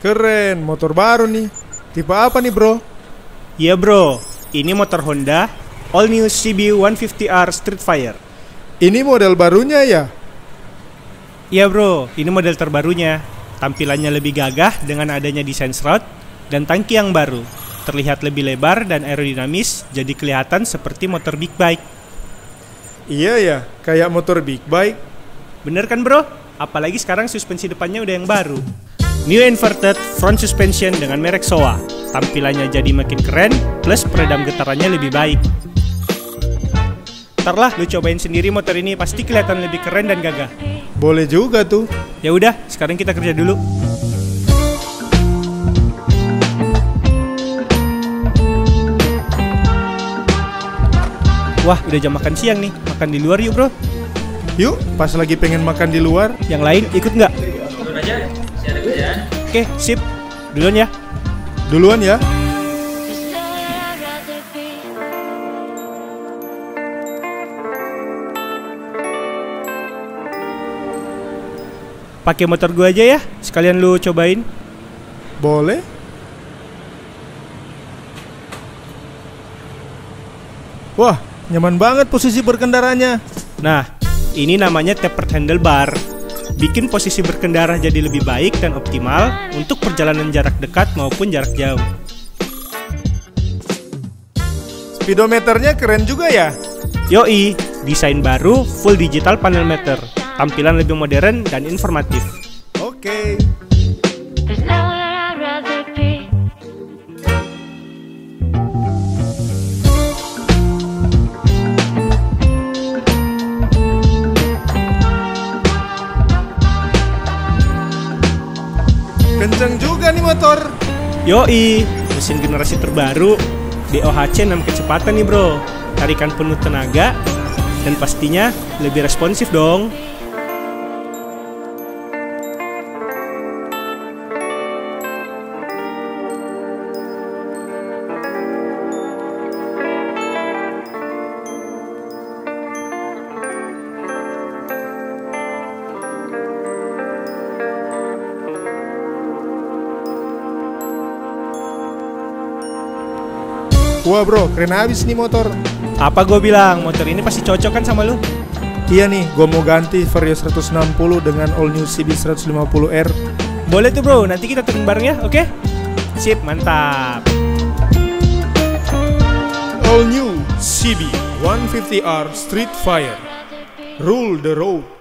Keren, motor baru nih. Tipe apa nih bro? Iya bro, ini motor Honda All New CB 150R Streetfire. Ini model barunya ya? Iya bro, ini model terbarunya. Tampilannya lebih gagah dengan adanya desain shroud dan tangki yang baru. Terlihat lebih lebar dan aerodinamis, jadi kelihatan seperti motor big bike. Iya ya, kayak motor big bike. Bener kan bro? Apalagi sekarang suspensi depannya udah yang baru. New inverted front suspension dengan merek Showa. Tampilannya jadi makin keren, plus peredam getarannya lebih baik. Ntar lah lu cobain sendiri motor ini, pasti kelihatan lebih keren dan gagah. Boleh juga tuh. Ya udah, sekarang kita kerja dulu. Wah, udah jam makan siang nih. Makan di luar yuk bro. Yuk, pas lagi pengen makan di luar. Yang lain ikut nggak? Turun aja, masih ada kerjaan. Oke, sip. Duluan ya. Duluan ya. Pakai motor gua aja ya. Sekalian lu cobain. Boleh. Wah, nyaman banget posisi berkendaranya. Nah, ini namanya tapered handlebar. Bikin posisi berkendara jadi lebih baik dan optimal untuk perjalanan jarak dekat maupun jarak jauh. Speedometernya keren juga ya. Yoi, desain baru full digital panel meter. Tampilan lebih modern dan informatif. Oke. Kenceng juga nih motor. Yoi, mesin generasi terbaru DOHC 6 kecepatan nih bro. Tarikan penuh tenaga dan pastinya lebih responsif dong. Wah bro, keren abis nih motor. Apa gue bilang, motor ini pasti cocok kan sama lu? Iya nih, gue mau ganti Vario 160 dengan All New CB 150R. Boleh tuh bro, nanti kita turun bareng ya, oke? Sip, mantap. All New CB 150R Streetfire. Rule the road.